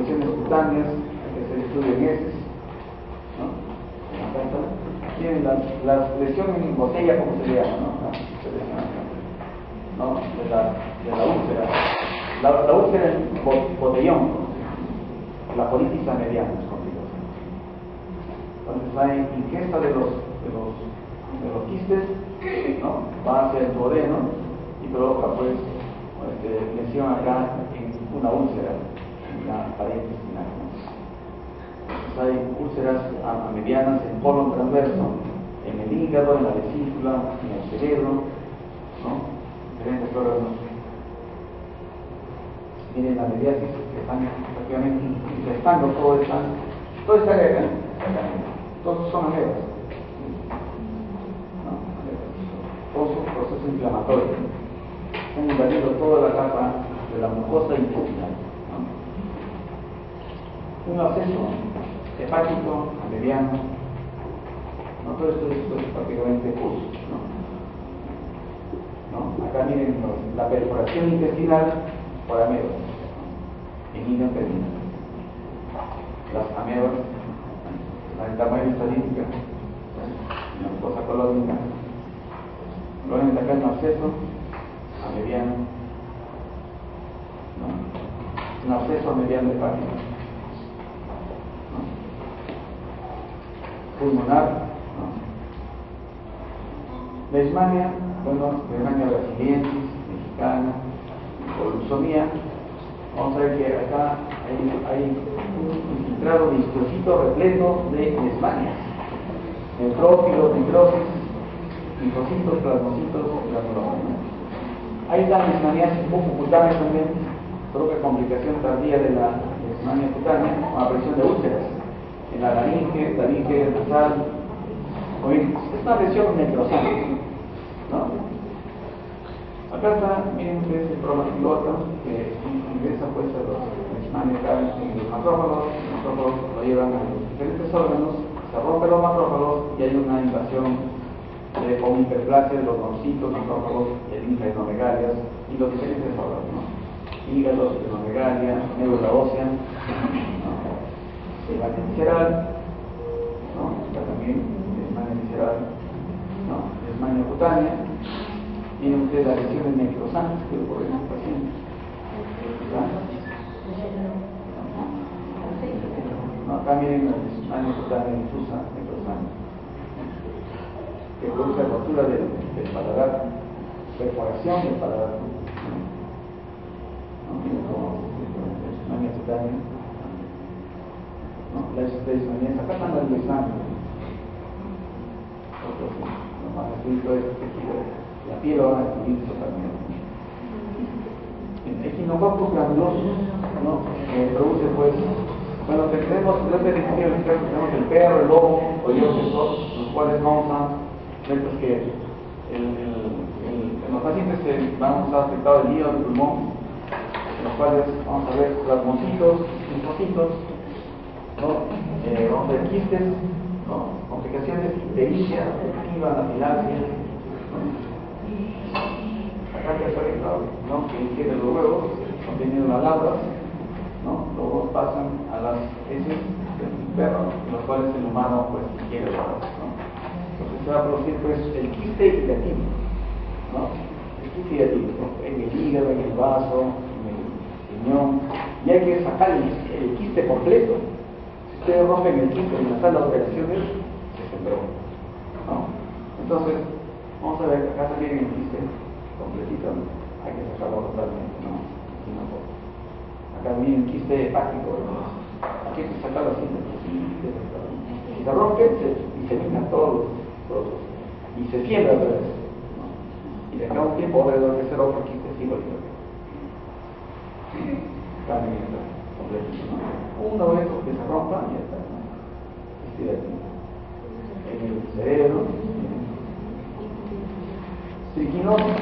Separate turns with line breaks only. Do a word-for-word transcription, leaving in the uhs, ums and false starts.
lesiones cutáneas, hay que hacer estudio en heces, ¿no? Acá está. Tienen las, las lesiones en botella, como se le llama, ¿no? ¿No? Se le llama, ¿no? De la, de la úlcera. La, la úlcera es botellón, ¿no? La colitis mediana es complicación. Entonces hay ingesta de los, de los, de los quistes, ¿no? Va hacia el duodeno y provoca pues este, lesión acá en una úlcera en la pared intestinal, ¿no? Entonces hay úlceras a, a medianas en colon transverso, en el hígado, en la vesícula, en el cerebro, ¿no? Diferentes órganos. Miren la mediasis que están prácticamente infestando todo esta, toda esta área, todos son amebas, ¿no? Todos son procesos inflamatorios, han invadido toda la capa de la mucosa intestinal, ¿no? Un absceso hepático, mediano, ¿no? Todo esto, esto es prácticamente pus, ¿no? ¿No? Acá miren la perforación intestinal por amebas, en inempedina. Las amebas, el tamaño estadística, la mucosa colónica, luego acá un absceso a mediano, ¿no? Un absceso a mediano hepático, ¿no? Pulmonar, ¿no? Leishmania, bueno, Leishmania brasiliensis, mexicana, colusomía. Vamos a ver que acá hay, hay un infiltrado viscosito repleto de leishmanias, neutrófilos, necrosis, linfocitos, plasmocitos, granulomas. Hay las leishmaniasis mucocutáneas también, provoca complicación tardía de la leishmania cutánea con aparición de úlceras en la laringe, laringe nasal. Oye, es una lesión necrosante, ¿no? Acá está, miren ustedes el prolactilota que ingresa pues a los leishmanias en los macrófagos. Los macrófagos lo llevan a los diferentes órganos, se rompen los macrófagos y hay una invasión de, o hiperplasia de los bronquitos, macrófagos, el intrahepatomegalias y los diferentes órganos, ¿no? Hígado, hepatomegalia, médula ósea, ¿no? Leishmania visceral, ¿no? Acá también leishmania visceral, ¿no? Leishmania cutánea. Miren ustedes las lesiones necrosantes que ocurren en el paciente. No, acá miren la leishmania cutánea difusa necrosante, que produce rotura del, del paladar, perforación del paladar, ¿no? Miren cómo la leishmania cutánea, ¿no? La leishmania, acá están las leishmanias. Otros, no más escrito es tejido. La piel va a destruir totalmente. El echinococcus granulosus, ¿no? Eh, produce pues, bueno, tenemos, tenemos el perro, el lobo, o yo que son, los cuales vamos a ver pues, que el, el, el, en los pacientes que vamos a afectar el hígado, el pulmón, en los cuales vamos a ver plasmocitos, linfocitos, ¿no? Eh, vamos a ver quistes, ¿no? Complicaciones de ictericia, activa, anafilaxia, ¿no? Acá que está claro, ¿no? Que ingiere los huevos conteniendo las larvas, ¿no? Los huevos pasan a las heces del perro, los cuales el humano pues ingiere las larvas, ¿no? Entonces se va a producir pues el quiste irritativo, ¿no? El quiste irritativo, ¿no? En el hígado, en el vaso, en el riñón, y hay que sacar el, el quiste completo. Si ustedes rompen el quiste en la sala de operaciones, se sembró, ¿no? Entonces, vamos a ver, acá también el quiste completito, ¿no? Hay que sacarlo totalmente, ¿no? Aquí no puedo. Acá viene el quiste hepático, ¿no? Aquí hay que sacarlo así, ¿no? Si se rompe, se diseminan todos, todos, y se siembra otra vez, ¿no? Y de acá a un tiempo alrededor de ser otro quiste sigo y también está completito, ¿no? Uno de esos que se rompa y ya está, ¿no? Este de aquí. En el cerebro, triquinosis.